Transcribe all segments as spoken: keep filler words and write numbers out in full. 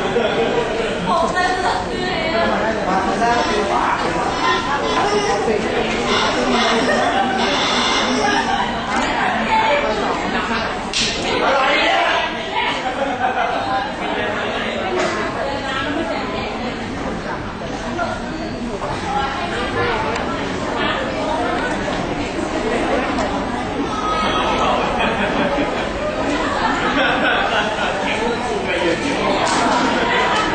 Thank you.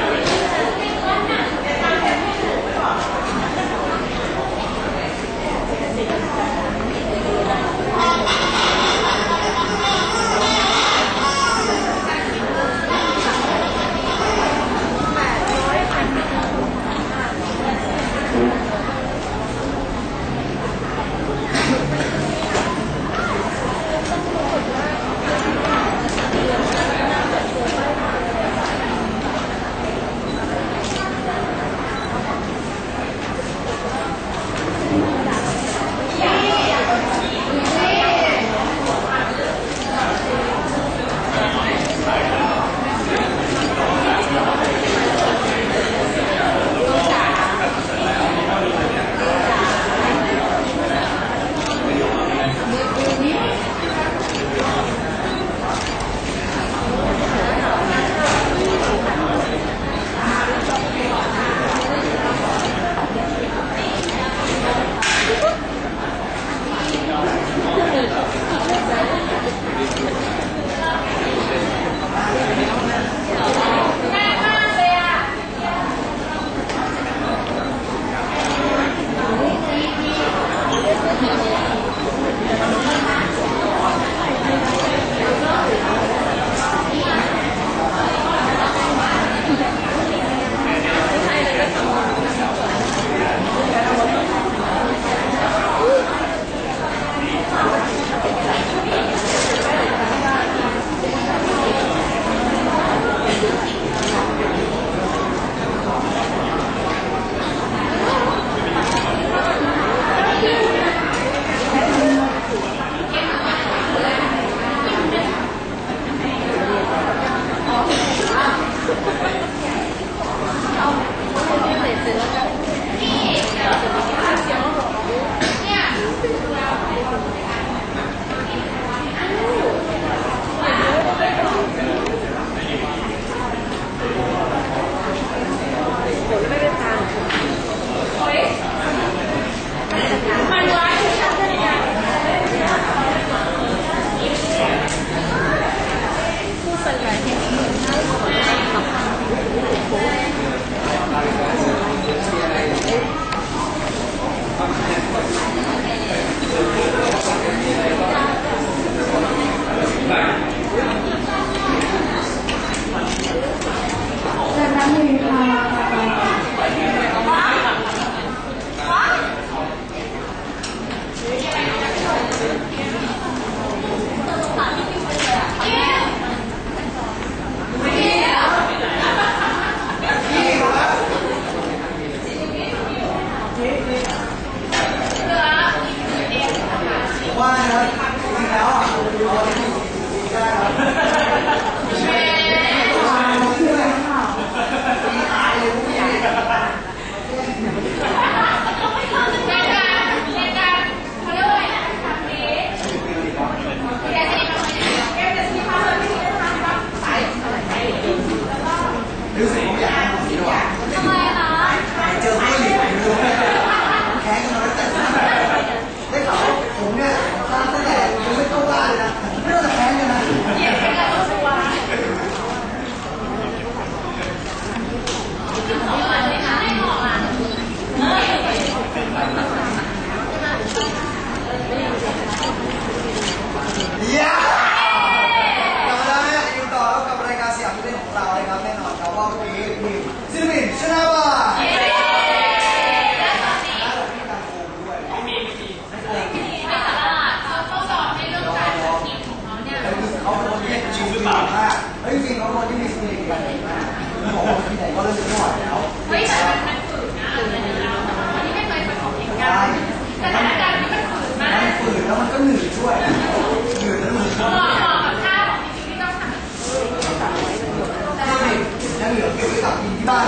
ที่บ้าน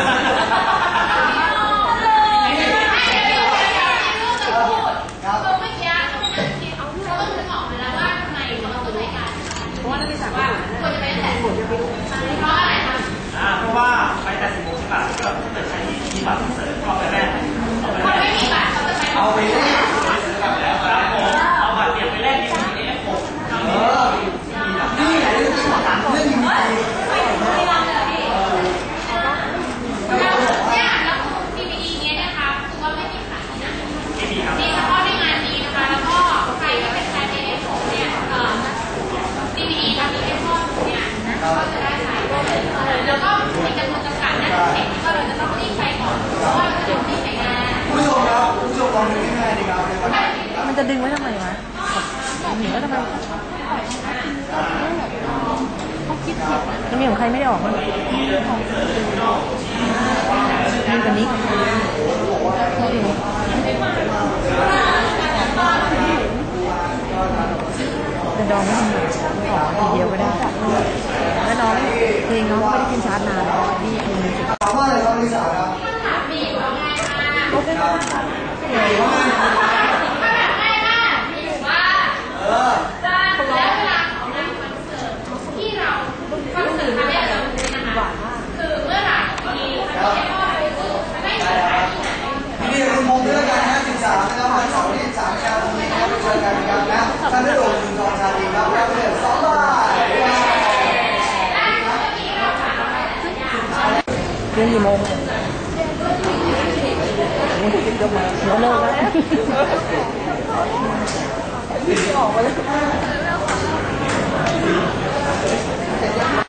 เพราะว่าไปแต่สิบโมงใช่ป่ะก็ถ้าเกิดใช้มีบัตรเสริมก็ไปแรกเขาไม่มีบัตรเขาจะไปเอาไปแลกครับผมเอาบัตรเปลี่ยนไปแลกที่มีเอฟหกเออนี่แหละเรื่องที่สามเรื่องนี้ไม่ลองเลยพี่เนี่ยแล้วทีวีเนี้ยนะคะคือว่าไม่มีขายนะไม่มีครับมีเฉพาะในงานนี้นะคะแล้วก็ใครที่เป็นแฟนเอฟหกเนี่ยเอ่อทีวีกับมีเอฟหกเนี่ยก็จะได้ขายแล้วก็มีจำนวนจำกัดนะเด็กก็เราจะต้องรีบไปก่อนเพราะว่าเราจะรีบไปงานผู้ชมครับผู้ชมลองดูง่ายๆดีครับมันจะดึงไว้ทำไมวะหนีไว้ทำไมมันมีของใครไม่ได้ออกมั้งมีตัวนี้จะดองไม่ทำหนึ่งออกทีเดียวก็ได้แล้วน้องเพลงน้องไม่ได้ขึ้นชาร์จนานแล้วนี่เพลงนี้ถามว่าอะไรครับลิซ่าครับโอเคค่ะเออนี่คุณพงษ์ด้วยกันนะสิบสามนะครับวันเสาร์ที่สามนะครับตรงนี้นะครับเจอกันนะครับนะท่านได้โดนคุณทองชาลีครับรับไปเลยสองบาทเรื่องกี่โมงเดี๋ยวเลิกแล้วออกมาเลย